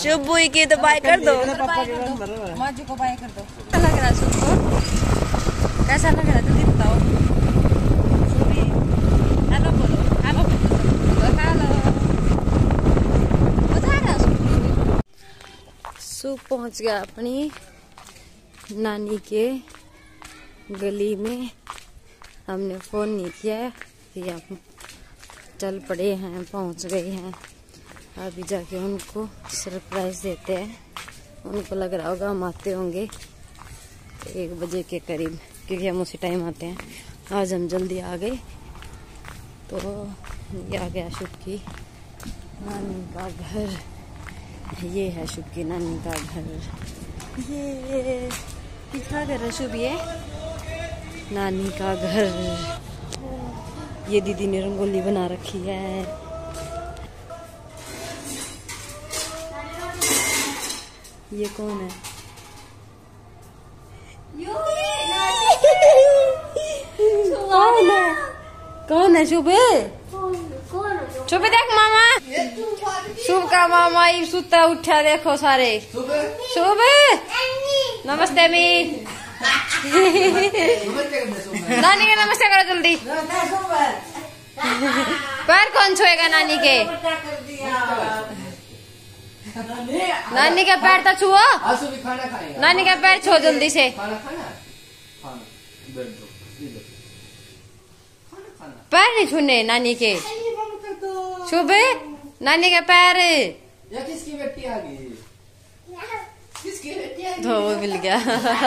शुभ की तो बाय कर दो, माजू को बाय कर दो। कैसा लग रहा है शुभ को? कैसा लग रहा है जल्दी बताओ। हेलो बोलो, हेलो हेलो। बता रहा शुभ पहुंच गया अपनी नानी के गली में। हमने फोन नहीं किया कि हम चल पड़े हैं, पहुंच गए हैं। अभी जाके उनको सरप्राइज देते हैं। उनको लग रहा होगा हम आते होंगे 1 बजे के करीब, क्योंकि हम उसी टाइम आते हैं। आज हम जल्दी आ गए। तो ये आ गया शुभ की नानी का घर। ये है शुभ की नानी का घर। ये किसका घर है शुभ? ये नानी का घर। ये दीदी ने रंगोली बना रखी है। ये कौन है? कौन है? कौन है शुभ? शुभ देख मामा, शुभ का मामा ही सुता उठा, देखो सारे। शुभ नमस्ते मी। नानी के नमस्ते करो जल्दी। पैर कौन छुएगा नानी के? नानी के पैर तो छुओ। नानी के पैर छुओ जल्दी से। पैर नहीं छूने नानी के। शुभ नानी के पैर। किसकी बेटी आ गई? किसकी बेटी आ गई? तो वो मिल गया।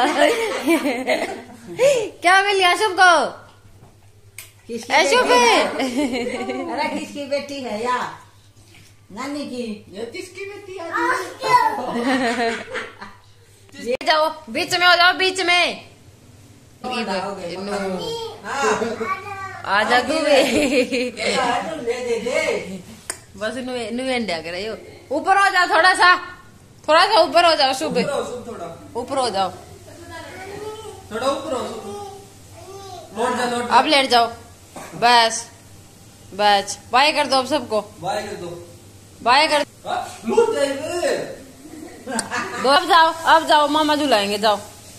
क्या मिल गया शुभ को? शुभ अरे किसकी बेटी है या नानी की? ये किसकी बेटी आ गई? जाओ बीच में, हो जाओ बीच में। आजा तू बस इंडिया कर रही हो। ऊपर हो जाओ, थोड़ा सा ऊपर हो जाओ शुभ। ऊपर हो जाओ, थोड़ा ऊपर हो। अब लेट जाओ। बस बस बाय कर दो अब सबको। बाय कर दो। बाय कर लूट जाएंगे। दो। अब जाओ मामा झुलाएंगे। जाओ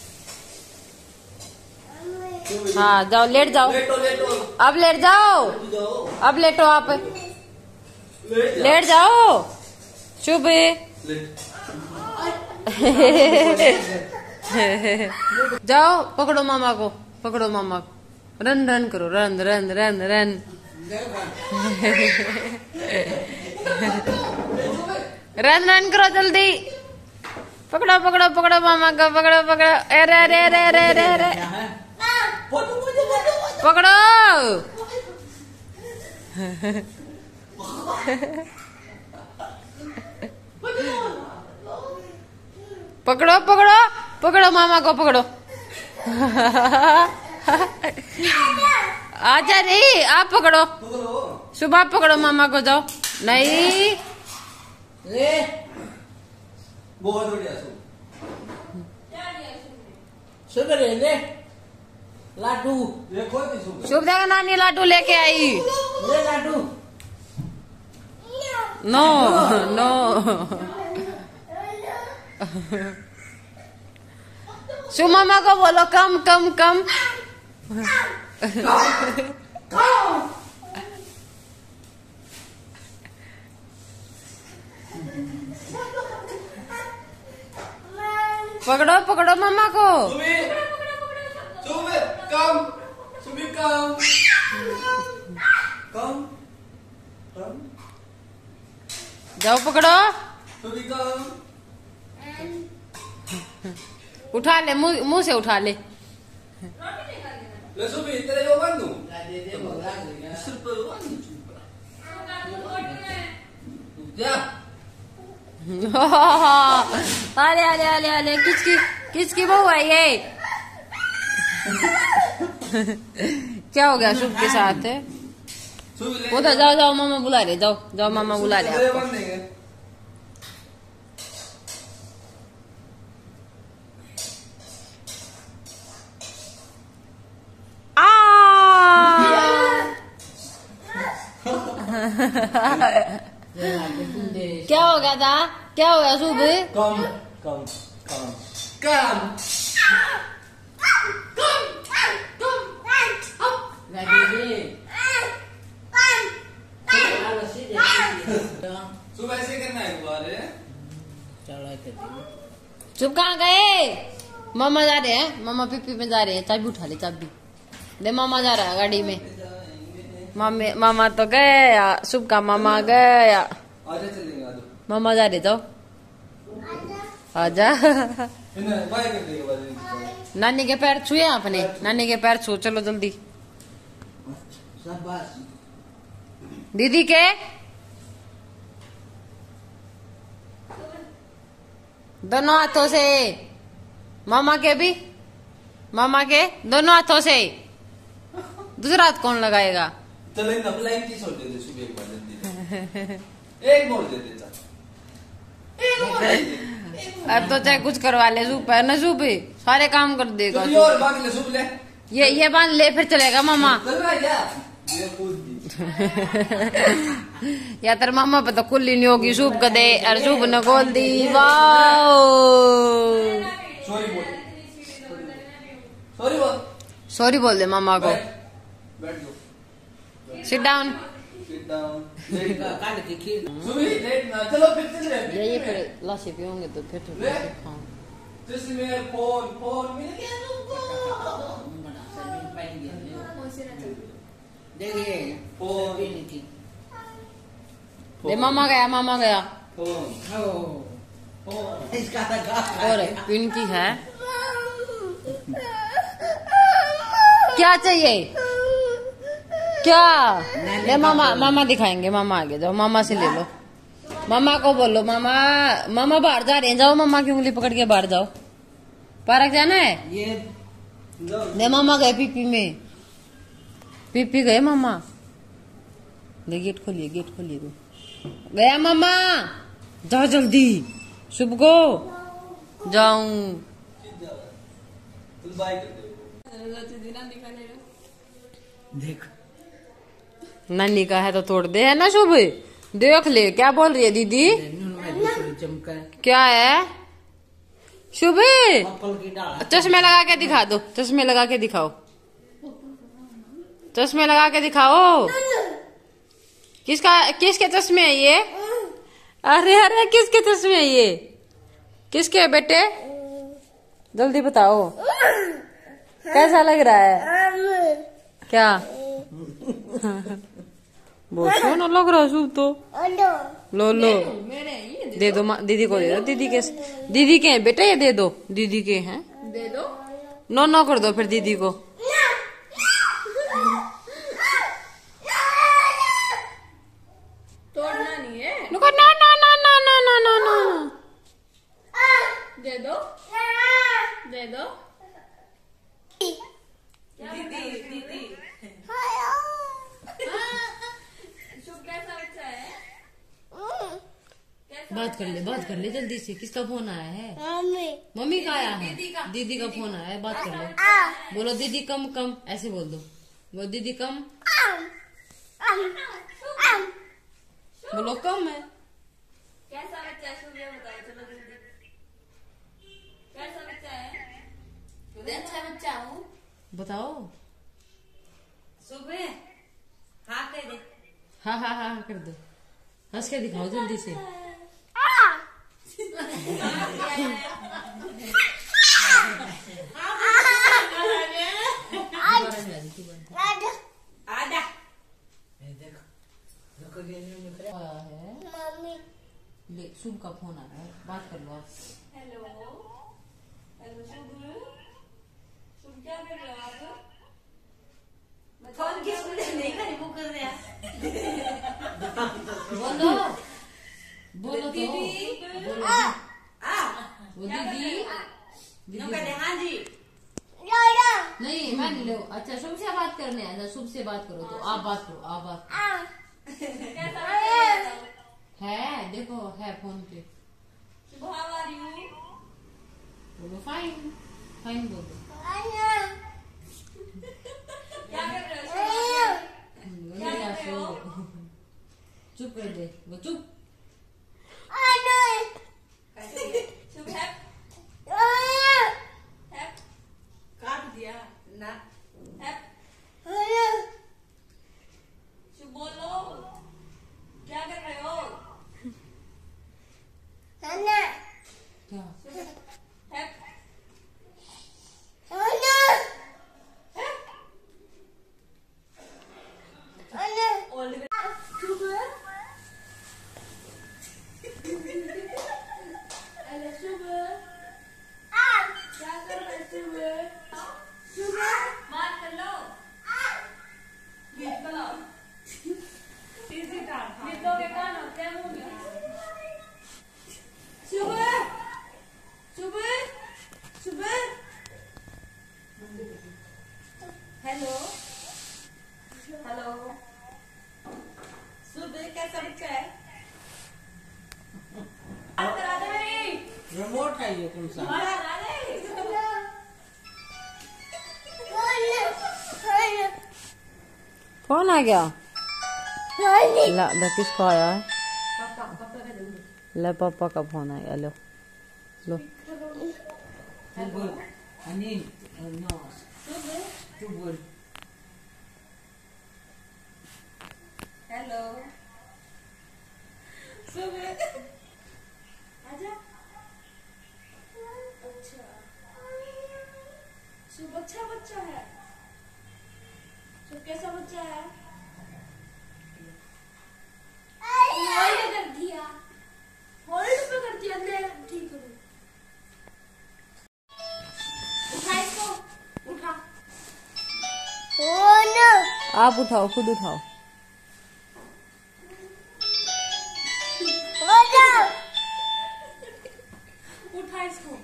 हाँ जाओ, लेट जाओ। लेटो। अब लेट जाओ। अब लेटो आप। लेट जाओ शुभ। जाओ पकड़ो मामा को, पकड़ो मामा को। रन रन करो, run run run run. Run run करो जल्दी। पकड़ो पकड़ो पकड़ो मामा को, पकड़ो पकड़ो। अरे अरे अरे अरे अरे अरे पकड़ो। पकड़ो पकड़ो पकड़ो मामा को, पकड़ो। आजा नहीं, आप पकड़ो। सुबह पकड़ो मामा को, जाओ। नहीं ले बहुत बढ़िया। शुभ ले लाडू। देखो शुभ देखो नानी लाडू लेके आई। ले लाडू। No no. शुभ मामा को बोलो कम कम कम। पकड़ो पकड़ो मामा को। कम जाओ पकड़ो। उठा ले, मुंह से उठा ले। अरे अरे अरे अरे किसकी बहू है ये? क्या हो गया शुभ के साथ? उधर जाओ जाओ, मामा बुला रहे। जाओ जाओ, मामा बुला रहे आपको। क्या हो गया था? आजा। क्या हुआ शुभ? कम कम कम कम सुबह ऐसे करना है तुम्हारे। शुभ कहाँ गए? मामा जा रहे हैं, मामा पीपी में जा रहे हैं। चाबी उठा ले, चाबी दे। मामा जा रहा है गाड़ी में। मामा तो गया, शुभ का मामा गया। आजा चलेंगे, आजा। मामा जा रहे, जाओ आजा। बाय कर देगा। नानी के पैर छुए आपने? नानी के पैर छू, चलो जल्दी। दीदी के दोनों हाथों से, मामा के भी, मामा के दोनों हाथों से। दूसरा हाथ कौन लगाएगा? चलो इन लाइन की छोड़ देते सुबह एक बार जल्दी। एक मोड़ दे देता, एक मोड़ दे दे। अब तो चाहे कुछ करवा ले, सूप है ना, सूप सारे काम कर देगा। तो और बांध ले, सूप ले। ये बांध ले, फिर चलेगा मामा। चल रहा है क्या? ये कूद दी। या तेरे मामा पे तो कुल्ली नहीं होगी। सूप का दे और सूप ने खोल दी। वाह, सॉरी बोल, सॉरी बोल, सॉरी बोल दे मामा को। बैठ जाओ, सिट डाउन। Sit down. सुबह लेट ना, चलो फिर चल रहे। ये फिर लाशे पियोगे तो फिर तो हाँ। जिसमें फोन मिल गया तुमको। देखिए फोन दे, मामा गया, मामा गया। फोन इसका लगा और पिंकी है। क्या चाहिए? क्या? ले मामा, मामा दिखाएंगे। मामा आगे जाओ, मामा से ले लो। मामा को बोलो, मामा मामा बाहर जा रहे हैं, जाओ मामा की उंगली पकड़ के बाहर जाओ। पार्क जाना है? ये ले मामा गए पीपी में, पीपी गए मामा। ले गेट खोलिए, गेट खोलिए। तो गया मामा, जाओ जल्दी। शुभ को जाऊं, बाय कर दे। देख नानी का है तो तोड़ दे, है ना शुभ? देख ले क्या बोल रही है दीदी। चमका क्या है शुभ? पल की डाल चश्मे लगा के दिखा दो, चश्मे लगा के दिखाओ, चश्मे लगा के दिखाओ। किसके चश्मे है ये? अरे अरे किसके चश्मे है ये? किसके है बेटे? जल्दी बताओ, कैसा लग रहा है? क्या बहुत सोना लग रहा है शुभ तो। लो लो, दे दो दीदी को, दे दो दीदी के हैं बेटे, ये दे दो दीदी के हैं। दे दो। नो नो कर दो फिर दीदी को। तोड़ना नहीं है। No no no no no no no no. दे दो, दे दो। दीदी शुभ कैसा बच्चा है? बात कर ले जल्दी से। किसका फोन आया है? मम्मी का आया है। दीदी का फोन आया है, बात कर ले। बोलो दीदी कम कम, ऐसे बोल दो। वो दीदी कम, बोलो कम है। कैसा बच्चा है शुभ, ये बताओ चलो जल्दी। कैसा बच्चा है? अच्छा बच्चा हूँ। बताओ। सुबह हाँ कह दे। हाँ हाँ हाँ कर दो, हंस के दिखाओ जल्दी से। आजा। ले शुभ का फोन आ रहा है, बात कर लो आप। हेलो हेलो शुभ, शुभ क्या कर रहे हो आप? फोन किस नहीं करी वो कर रहे हैं। बोलो बोलो दीदी बोलो। वो दीदी हाँ जी। नहीं मैं नहीं लो। अच्छा शुभ से बात करने आया, शुभ से बात करो तो आप बात करो, आप बात है। देखो है फोन पे। बोलो फाइन, फाइन बोलो। क्या कर रहे हो? चुप कर दे वो, चुप। रिमोट है ये कौन सा? फोन आ गया। ला किसका आया है? ले पापा का फोन आया। लो लो तू बोल अनिल नो तू बोल। हेलो आजा। अच्छा शुभ अच्छा बच्चा है। शुभ कैसा बच्चा है? होल्ड कर दिया, होल्ड पे कर दिया। ठीक है उठा इसको, उठा। आप उठाओ, खुद उठाओ। उठा इसको।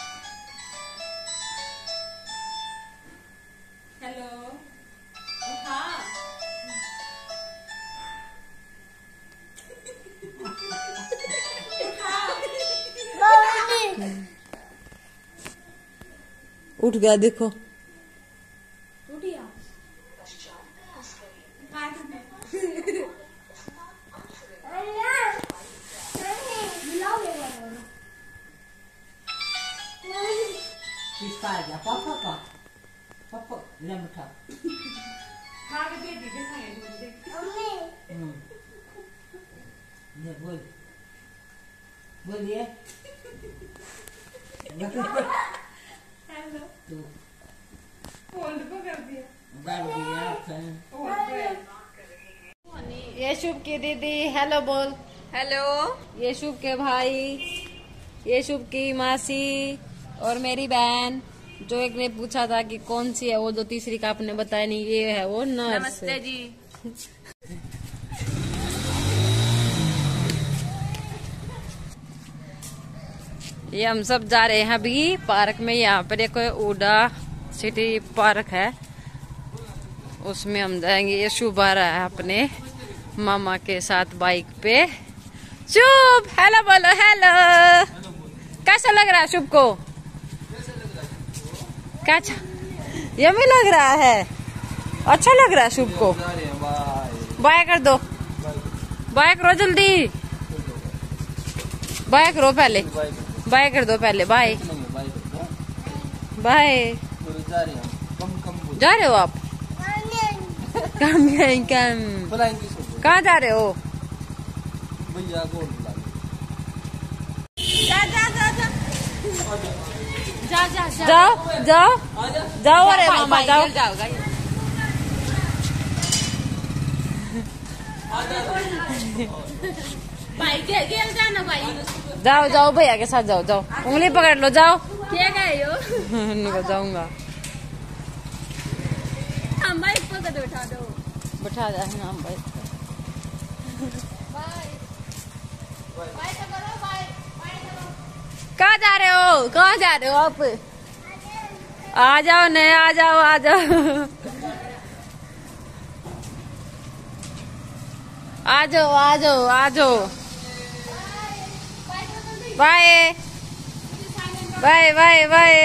हेलो उठा। उठ गया देखो। उठिया किसका आ गया? पापा का। पापा ले उठा। ये बोल बोलिए। हेलो तू होल्ड पे कर दिया। डाल दिया फैन। ये शुभ की दीदी हेलो बोल। हेलो ये शुभ के भाई, ये शुभ की मासी और मेरी बहन। जो एक ने पूछा था कि कौन सी है वो, जो तीसरी का आपने बताया नहीं, ये है वो नर्स। नमस्ते जी। ये हम सब जा रहे हैं अभी पार्क में। यहाँ पर एक उड़ा सिटी पार्क है, उसमें हम जाएंगे। ये शुभ आ रहा है अपने मामा के साथ बाइक पे। शुभ हेलो बोलो। हेलो कैसा लग रहा है शुभ को? क्या अच्छा यम्मी लग रहा है? अच्छा लग रहा है शुभ को। बाय कर दो, बाय करो जल्दी, बाय करो पहले, बाय कर दो पहले। Bye bye. जा रहे हो आप? कम कहाँ जा रहे हो? भैया को जाओ जाओ जाओ। अरे मामा जाओ। जाओ जाओ भैया के साथ जाओ। जाओ उंगली पकड़ लो। जाओ। क्या गए हो? निकल जाऊंगा। हम बाइक पर कदम उठा दो। बैठा जाए हम भाई। कहाँ जा रहे हो? कहाँ जा रहे हो आप? आ जाओ नहीं, आ जाओ आ जाओ। आ जाओ आ जाओ आ जाओ। Bye bye bye bye.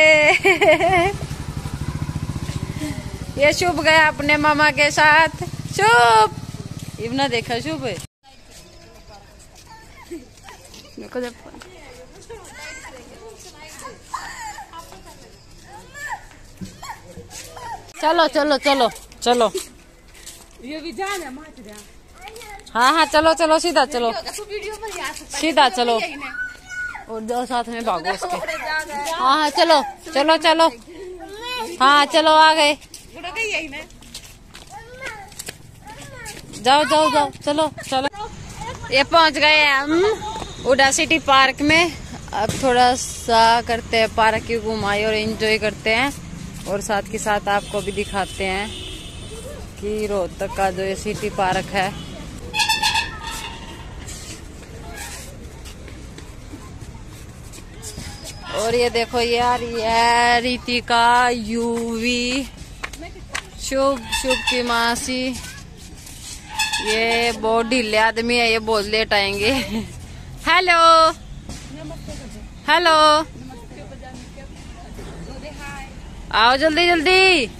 ये शुभ गया अपने मामा के साथ। शुभ इवना देखा शुभ। चलो चलो चलो चलो। ये भी जाना मार दिया। हाँ हाँ चलो चलो सीधा चलो, वीडियो पर आ सकता सीधा चलो। और दो साथ में भागो उसके। हाँ हाँ चलो चलो चलो। हाँ चलो आ गए। जाओ जाओ जाओ चलो चलो। ये पहुंच गए हम उड़ा सिटी पार्क में। अब थोड़ा सा करते हैं पार्क की घुमाई और एंजॉय करते हैं, और साथ के साथ आपको भी दिखाते हैं कि रोहतक का जो ये सिटी पार्क है। और ये देखो यार, ये रितिका, यूवी, शुभ, शुभ की मासी। ये बहुत ढीले आदमी है, ये बहुत लेट आएंगे। हेलो हेलो, आओ जल्दी जल्दी।